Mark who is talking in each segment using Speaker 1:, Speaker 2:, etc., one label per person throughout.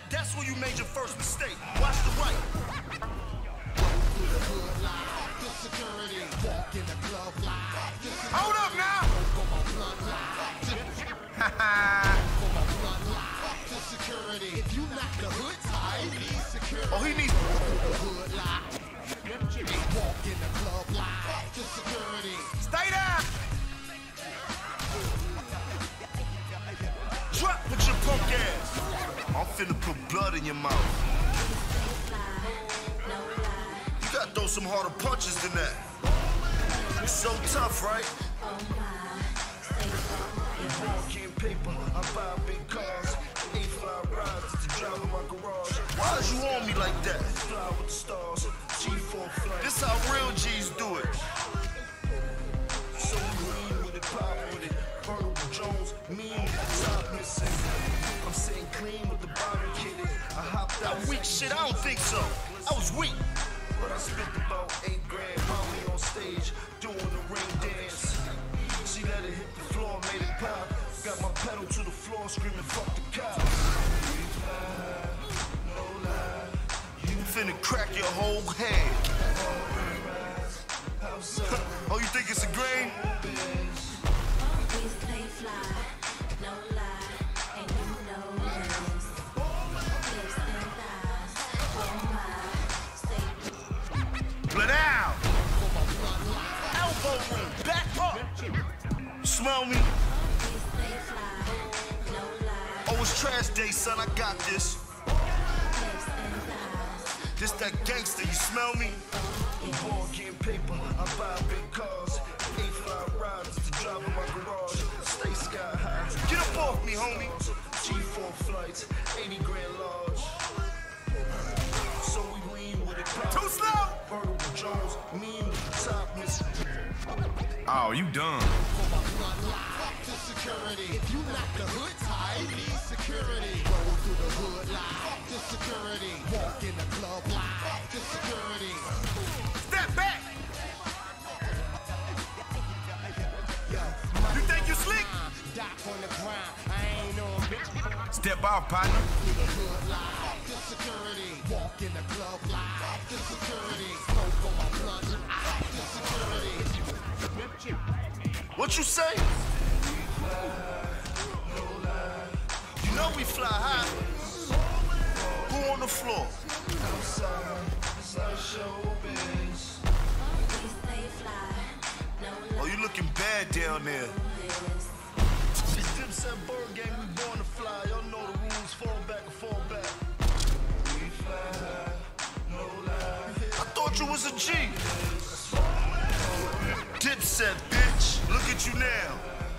Speaker 1: That's when you made your first mistake. Watch the right. Hold up now. Oh, he needs. Stay down. Drop with your punk ass. I'm finna put blood in your mouth. You gotta throw some harder punches than that. It's so tough, right? Walking paper, I buy big cars. 8-5 rides to drive in my garage. Why is you on me like that? Fly with the stars, G4 flight. This how real G's do it. So lean with it, pop with it. Vertical Jones, mean with the top missing. I'm sitting clean with the bottom kitted. I hopped out. That weak shit, I don't think so. I was weak. But I spent about 8 grand, mommy on stage, doing the ring dance. She let it hit the floor, made it pop. Got my pedal to the floor, screaming, fuck the cops. You finna crack your whole head. Oh, you think it's a grain? Split out. Elbow room, back up. Smell me? Oh, it's trash day, son, I got this. This that gangster, you smell me? Born getting paper, I buy big cars. 8-5 rides to drive in my garage. Stay sky high. Get up off me, homie. G4 flights, 80 grand large. So we lean with it. Too slow! Vertical Jones, mean with the top missing.
Speaker 2: Oh, you done.
Speaker 3: If you knock the hood tie, need security. Roll through the hood live, to security. Walk in the club live, to security.
Speaker 1: Step back! You think you slick?
Speaker 3: Dock on the ground, I ain't no bitch.
Speaker 2: Step off, partner.
Speaker 3: Through the hood live, to security. Walk in the club live, to security. Smoke on my blunt live, to security.
Speaker 1: What you say? You know we fly high. Who on the floor? Oh, you looking bad down there. This Dipset bird game, we born to fly. Y'all know the rules, fall back or fall back. I thought you was a G. Dipset, bitch. Look at you now.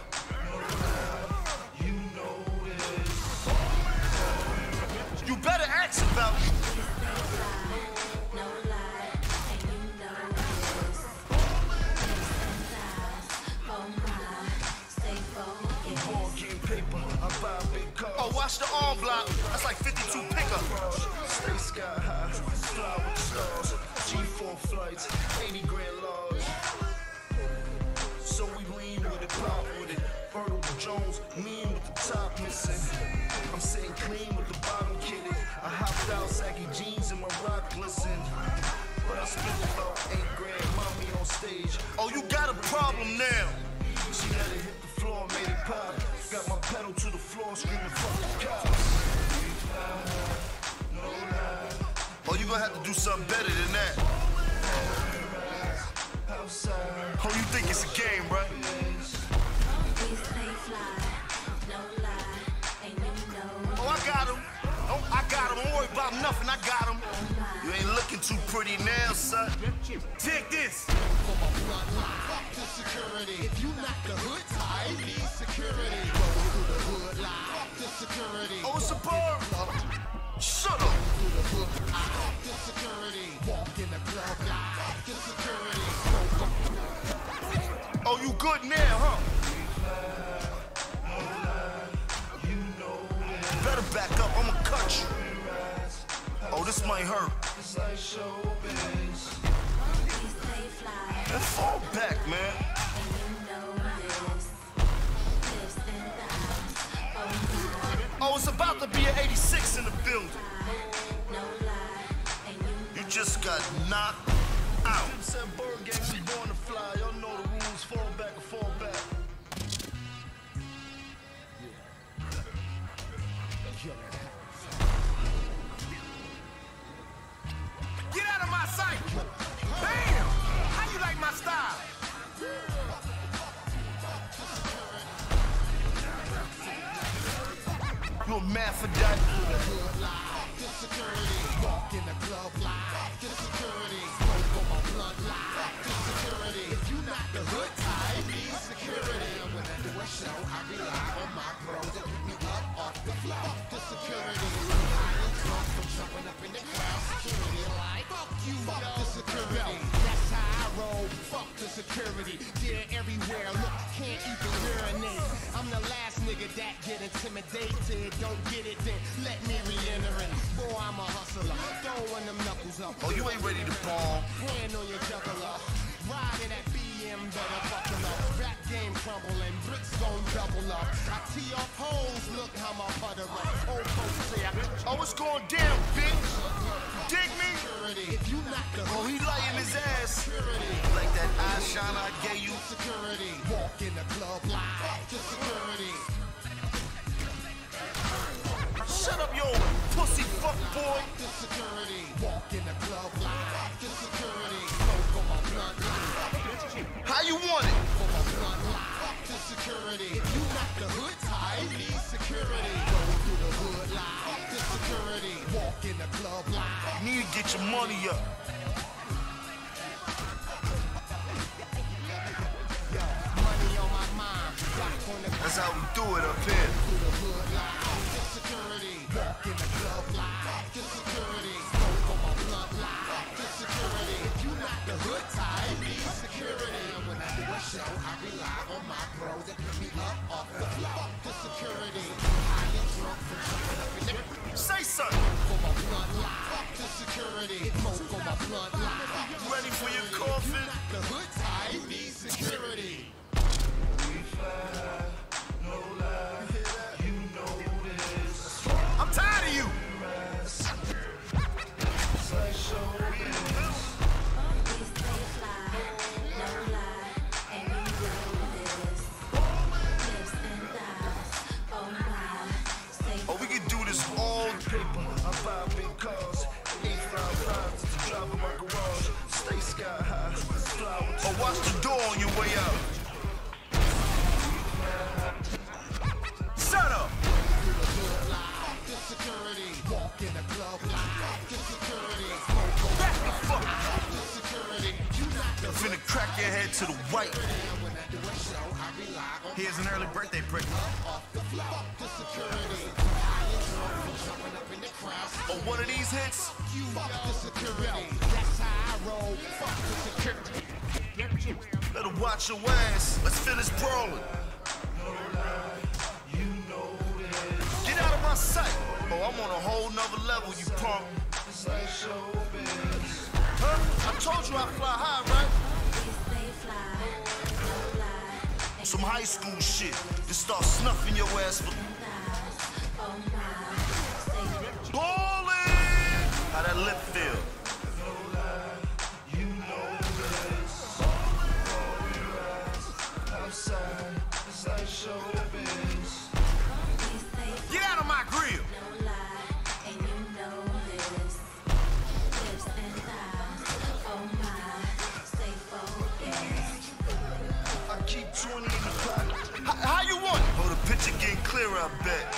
Speaker 1: You better ask about me. Oh, watch the arm block. That's like 52 pickup. Stay sky high, fly with the stars. G4 flights, 80 grand large. So we lean with it, pop with it. Vertical Jones, mean with the top missing. I'm sitting clean with the bottom kitted. I hopped out, saggy jeans and my rock glisten. But I spent about 8 grand, mommy on stage. Oh, you got a problem now. She let it hit the floor, made it pop. Got my pedal to the floor, screaming, fuck the cops. Oh, you gonna have to do something better than that. Oh, you think it's a game, right? Oh, I got him. Oh, I got him. Don't worry about nothing. I got him. You ain't looking too pretty now, son. Take this.
Speaker 3: If you knock the hood tie, need security. Roll through the hood live, to security.
Speaker 1: Oh, it's a bird. Shut up.
Speaker 3: Through the hood live, to security. Walk in the club live, to security.
Speaker 1: Oh, you good now, huh? Better back up, I'ma cut you. Oh, this might hurt. Man, fall back, man. Oh, it's It's about to be an 86 in the building. You just got knocked out. Said Bird Gang was born to fly. Y'all know the rules. Fall back or fall back.
Speaker 2: Get out of my sight! Bam! How you like my style?
Speaker 1: You a man for that?
Speaker 3: Security, walk in the club live. The security, smoke on my blunt live. The security, if you not the hood type, need security. And when I do a show, I rely on my bros to pick me up off the floor. The security, high and drunk from jumping up in the crowd. Security, like fuck you, fuck the security. That's how I roll. Fuck the security. They're everywhere. Look, can't even urinate. I'm the last nigga that get intimidated. Don't get it, then let me re-enter it. Boy, I'm a hustler, throwing them knuckles up.
Speaker 1: Oh, you ain't ready to palm.
Speaker 3: Hand on your juggler, riding that BM, better buckle up. Rap game crumbling, bricks gon' double up. I tee off holes, look how my putter up. Old folks say I
Speaker 1: Oh, it's going down, bitch. Dig me?
Speaker 3: if you not the
Speaker 1: Oh, he lighting his ass. Like that eye shine I gave you.
Speaker 3: security, walk in the club live. The security,
Speaker 1: Shut up, yo, pussy fuck boy.
Speaker 3: the security, walk in the club live. The security, smoke on my blunt live.
Speaker 1: How you want it?
Speaker 3: On my blunt live. The security, if you not the hood type, need security. Go through the hood live. The security, walk in the club live.
Speaker 1: Need to get your money up.
Speaker 3: Money on my mind, back on the
Speaker 1: That's how we do it up here.
Speaker 3: through the hood live. The security, walk in the club live. The security, smoke on my blunt live. The security, if you not the hood type, need security. And when I do a show, I rely on my bros that pick me up off the floor. The security, high and drunk from jumping up in the
Speaker 1: Say something.
Speaker 3: on my blunt live. The security, smoke on my blunt live.
Speaker 1: You ready for your coffin?
Speaker 3: The hood type need security.
Speaker 2: I'm tired of you!
Speaker 1: Oh, we can do this all paper. I buy big cars, 855 to drive in my garage. Stay sky high, fly with. Oh, watch the door on your way out.
Speaker 2: Shut up!
Speaker 3: The security, walk in the club live. The security, smoke on
Speaker 2: Back the fuck!
Speaker 3: the security. You not the
Speaker 1: Finna crack your head to the white.
Speaker 3: when I do a show, I rely on
Speaker 2: Here's an early birthday present.
Speaker 3: the floor. The security, high and drunk from jumping up in the crowd.
Speaker 1: Oh, one of these hits?
Speaker 3: You fuck the security. That's how I roll. Fuck the security.
Speaker 1: Better watch your ass. Let's finish brawling. Get out of my sight. Oh, I'm on a whole nother level, you punk. Huh? I told you I fly high, right? Some high school shit. Just start snuffing your ass for ballin'. How that lip feel?
Speaker 2: Get out of my grill!
Speaker 1: I keep 20 in the pocket. How you want it? Oh, the picture getting clearer, I bet.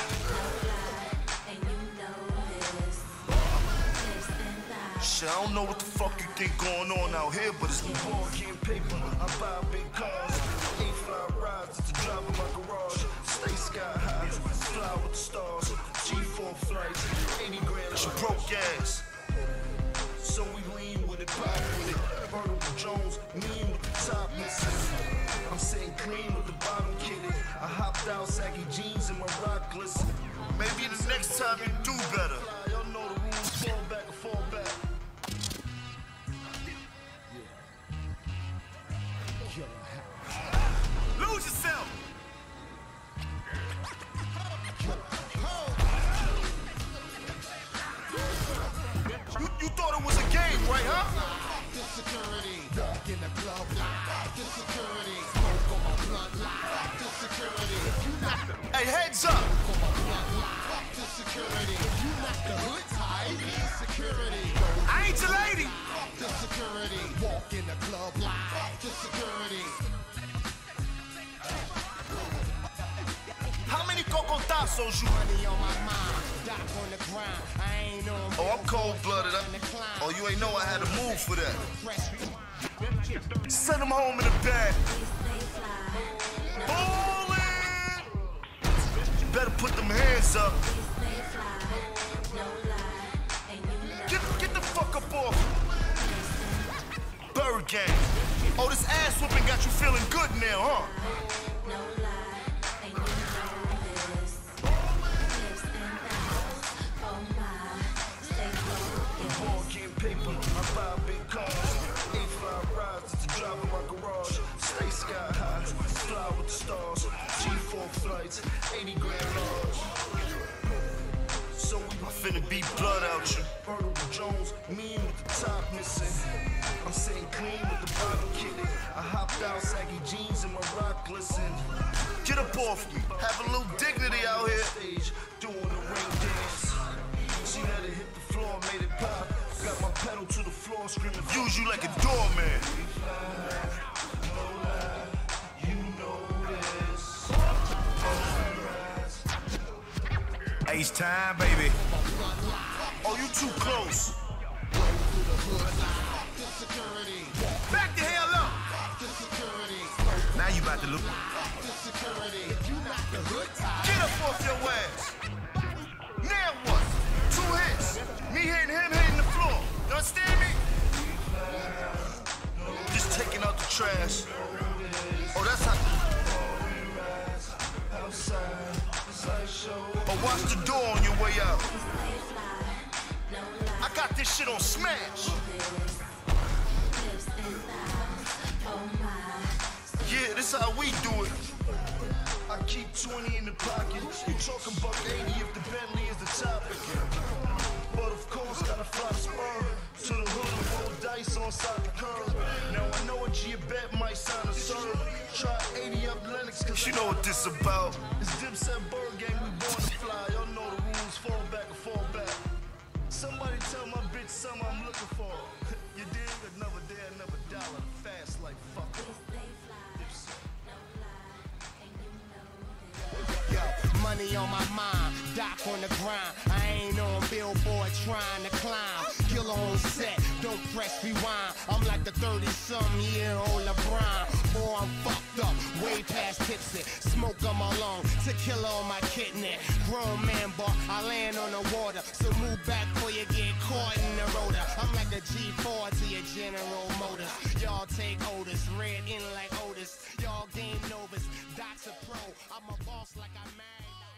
Speaker 1: Shit, I don't know what the fuck you think going on out here, but it's the ball game paper. I buy big cars, 8-fly rides to drive in my garage. Stay sky high, fly with the stars. G4 flights, 80 grand. It's your broke ass. So we lean with it, pop with it. Vertical Jones, mean with the top missing. I'm sitting clean with the bottom kitted. I hopped out, saggy jeans and my rock glisten. Maybe the next time you do better. Y'all know the rules, fall back or fall back.
Speaker 2: Lose yourself!
Speaker 1: putazos, you.
Speaker 3: Money on my mind, dock on the grind. I ain't on.
Speaker 1: Oh, I'm cold-blooded. Oh, you ain't know I had to move for that. Send him home in the bed. Ballin'! Better put them hands up. Get the fuck up off. Bird gang. Oh, this ass whooping got you feeling good now, huh? Paper, I buy big cars, 8-fly rides to drive in my garage. Stay sky high, fly with the stars. G4 flights, 80 grand large. So we finna beat blood out you. Murder with Jones, mean with the top missing. I'm sitting clean with the bottle kitty. I hopped out, saggy jeans and my rock glisten. Get up off me, have a little dignity out here. Stage, doing the ring dance. She let it hit the floor, made it pop. Got my pedal to the floor, screaming, use you like a doorman. You know this. Ace time, baby. Oh, you too close.
Speaker 2: Back the hell up!
Speaker 1: Now you about to look. Get up off your ass. Now what? 2 hits. Me hitting him, hitting the floor. You understand me? Just taking out the trash. Oh, that's how. Oh, watch the door on your way out. I got this shit on smash. Yeah, this how we do it. I keep 20 in the pocket. You talking about 80 if the Bentley is the topic. But of course, gotta fly the spur to the hood and roll dice on side the curb. Now I know a G bet might sound absurd. Try 80 up Lennox, cause you know what this about. It's Dipset Bird Gang, we born to fly. Y'all know the rules, fall back or fall back. Somebody tell my bitch something I'm looking for. You dig? Another day, another dollar. Fast like fuck.
Speaker 3: Money on my mind, dock on the grind. I ain't on billboard trying to climb. Killer on set, don't press rewind. I'm like the 30-some-year-old LeBron. Boy, I'm fucked up, way past tipsy. Smoke on my lung, tequila on my kidney. Grown man, but I land on the water. So move back before you get caught in the rotor. I'm like a G4 to your General Motors. Y'all take Otis, red in like Otis. Y'all game Novus, Doc's a pro. I'm a boss like I'm married.